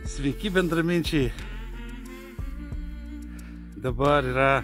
Sveiki bendraminčiai. Dabar yra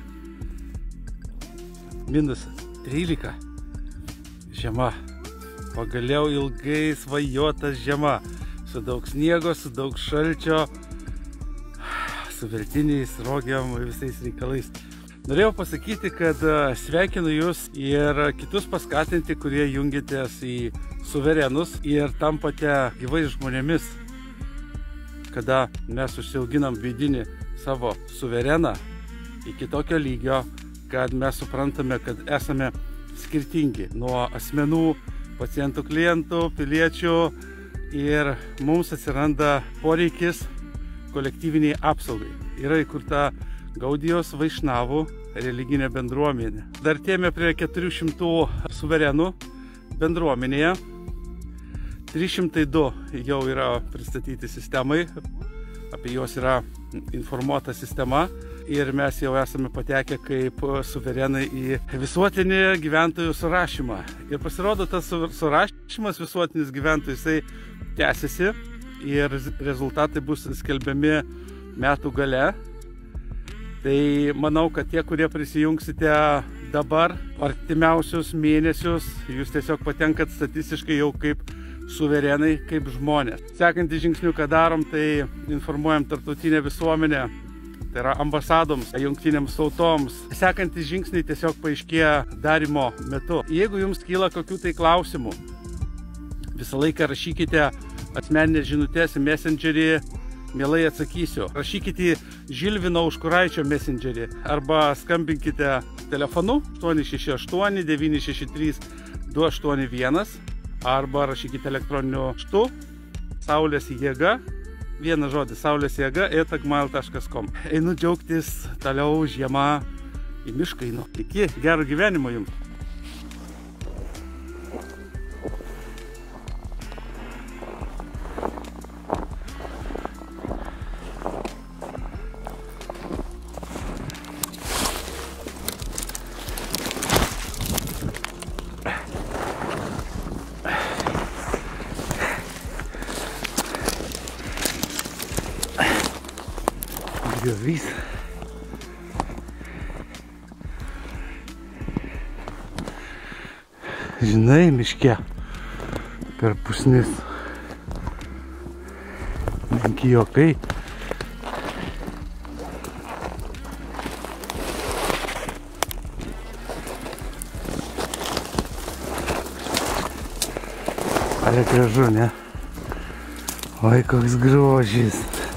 -13. Žiema. Pagaliau ilgai svajota žiema. Su daug sniego, su daug šalčio, su veltiniais, rogiam ir visais reikalais. Norėjau pasakyti, kad sveikinu Jūs ir kitus paskatinti, kurie jungiatės į suverenus ir tampate gyvais žmonėmis. Kada mes užsiauginam vidinį savo suvereną iki tokio lygio, kad mes suprantame, kad esame skirtingi nuo asmenų, pacientų, klientų, piliečių ir mums atsiranda poreikis kolektyviniai apsaugai. Yra įkurta Gaudijos Vaišnavų religinė bendruomenė. Dar artėjame prie 400 suverenų bendruomenėje. 302 jau yra pristatyti sistemai, apie juos yra informuota sistema ir mes jau esame patekę kaip suverenai į visuotinį gyventojų surašymą. Ir pasirodo, tas surašymas visuotinis gyventojų, jisai tęsiasi ir rezultatai bus skelbiami metų gale. Tai manau, kad tie, kurie prisijungsite dabar, artimiausius mėnesius, jūs tiesiog patenkat statistiškai jau kaip suverenai, kaip žmonės. Sekantį žingsnių, ką darom, tai informuojam tarptautinę visuomenę, tai yra ambasadoms, jungtinėms tautoms. Sekantys žingsniai tiesiog paaiškėja darymo metu. Jeigu jums kyla kokių tai klausimų, visą laiką rašykite asmeninės žinutės į Messengerį, mielai atsakysiu. Rašykite į Žilvino Užkuraičio Messengerį arba skambinkite telefonu 868 963 281 arba rašykite elektroniniu paštu saulės jėga, vienas žodis saulės jėga @gmail.com. Einu džiaugtis toliau žiema į mišką. Iki, gero gyvenimo jums. Griovys. Žinai, miške per pusnis menki juokai. Ale gražu, ne? Oi, koks grožis.